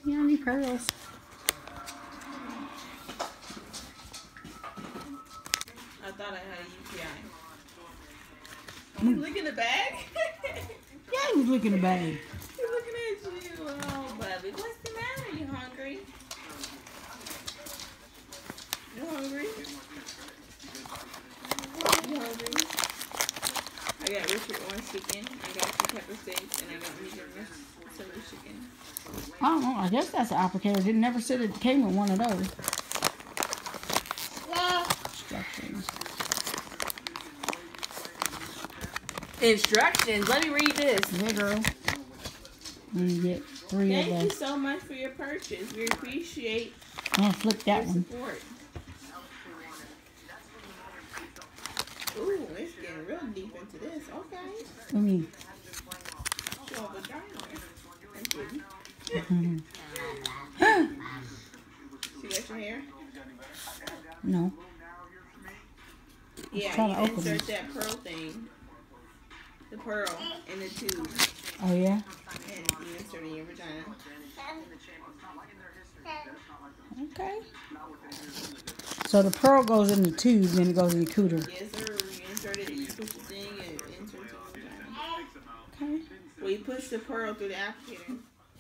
Yoni pearls. I thought I had a UTI. You look in the bag? Yeah, he was looking at the bag. He's looking at you. Oh, Bubby. What's the matter? You hungry? You hungry? You hungry? I got Richard orange chicken. I got some pepper steaks. And I got medium celery chicken. I don't know. I guess that's an applicator. It never said it came with one of those. Instructions. Instructions. Let me read this. Yeah, girl. And you get 3 Thank of you those. so much for your purchase. We appreciate I'm going to flick that your one. support. Ooh, it's getting real deep into this. Okay. Let me. Show the vagina. I'm kidding. She got your hair? No. Yeah, trying you to open insert it. that pearl thing. The pearl in the tube. Oh, yeah? And you insert it in your vagina. Okay. So the pearl goes in the tube, then it goes in the cooter. Yes, sir. You insert it, you push the thing, and it inserts in your vagina. Okay. Well, you push the pearl through the applicator.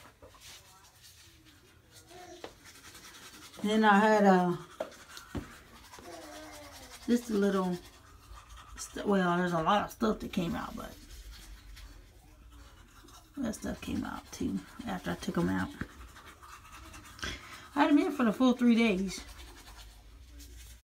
Then I had just a little, well, there's a lot of stuff that came out, but that stuff came out too after I took them out. I had them in for the full 3 days.